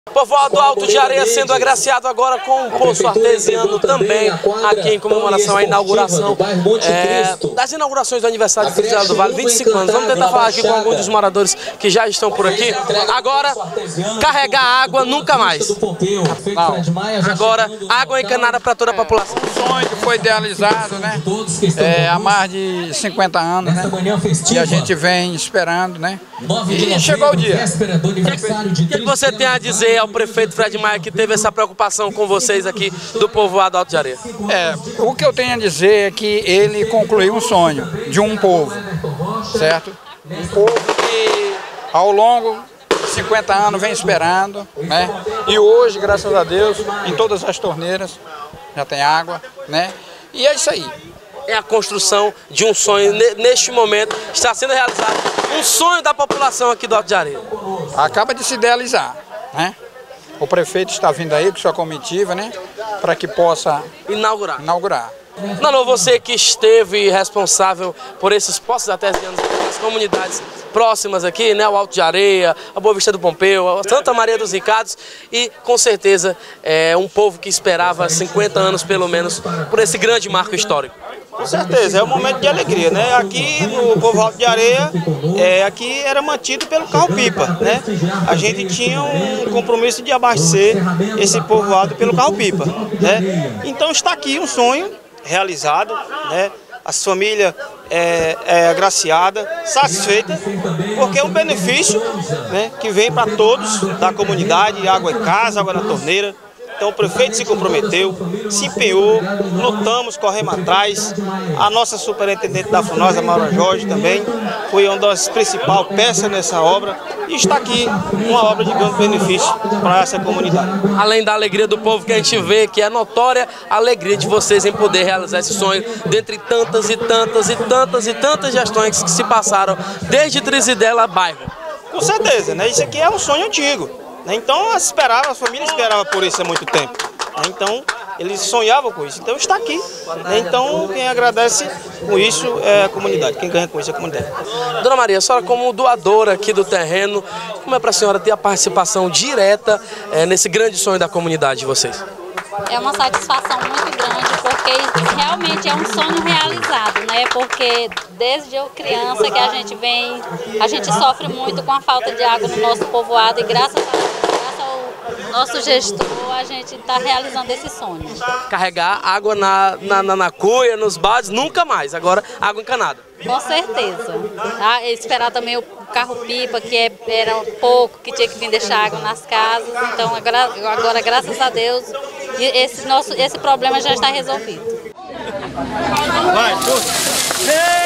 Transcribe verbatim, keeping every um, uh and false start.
Povoado Alto de Areia sendo agraciado agora com um poço artesiano também, aqui em comemoração à inauguração é, das inaugurações do aniversário de Frisela do Vale, vinte e cinco anos. Vamos tentar falar aqui com alguns dos moradores que já estão por aqui. Agora, carregar água nunca mais. Agora, água encanada para toda a população. Um sonho que foi idealizado, né? É, há mais de cinquenta anos, né? E a gente vem esperando, né? E chegou o dia. O que você tem a dizer ao prefeito Fred Maia, que teve essa preocupação com vocês aqui do Povoado Alto de Areia? É, o que eu tenho a dizer é que ele concluiu um sonho de um povo, certo? Um povo que ao longo de cinquenta anos vem esperando, né? E hoje, graças a Deus, em todas as torneiras já tem água, né? E é isso aí. É a construção de um sonho, neste momento está sendo realizado um sonho da população aqui do Alto de Areia. Acaba de se idealizar, né? O prefeito está vindo aí com sua comitiva, né? Para que possa inaugurar. inaugurar. Não, você que esteve responsável por esses poços artesianos nas comunidades próximas aqui, né? O Alto de Areia, a Boa Vista do Pompeu, a Santa Maria dos Ricados e, com certeza, é um povo que esperava cinquenta anos, pelo menos, por esse grande marco histórico. Com certeza, é um momento de alegria, né? Aqui no Povoado de Areia, é, aqui era mantido pelo carro-pipa, né? A gente tinha um compromisso de abastecer esse povoado pelo carro-pipa, né? Então está aqui um sonho realizado, né? As famílias é, é agraciada, satisfeita, porque é um benefício, né, que vem para todos da comunidade, água em casa, água na torneira. Então o prefeito se comprometeu, se empenhou, lutamos, corremos atrás. A nossa superintendente da FUNOSA, Maura Jorge, também foi uma das principais peças nessa obra e está aqui uma obra de grande benefício para essa comunidade. Além da alegria do povo que a gente vê, que é notória a alegria de vocês em poder realizar esse sonho, dentre tantas e tantas e tantas e tantas gestões que se passaram desde Trizidela bairro. Com certeza, né? Isso aqui é um sonho antigo. Então, esperava, a família esperava por isso há muito tempo. Então, eles sonhavam com isso. Então, está aqui. Então, quem agradece com isso é a comunidade. Quem ganha com isso é a comunidade. Dona Maria, a senhora como doadora aqui do terreno, como é para a senhora ter a participação direta é, nesse grande sonho da comunidade de vocês? É uma satisfação muito grande, porque realmente é um sonho realizado, né? Porque desde eu criança que a gente vem, a gente sofre muito com a falta de água no nosso povoado e graças, a, graças ao nosso gestor a gente está realizando esse sonho. Carregar água na, na, na, na cuia, nos baldes, nunca mais, agora água encanada. Com certeza. Ah, esperar também o carro-pipa, que é, era pouco, que tinha que vir deixar água nas casas. Então agora, agora graças a Deus, esse, nosso, esse problema já está resolvido. Vai, força!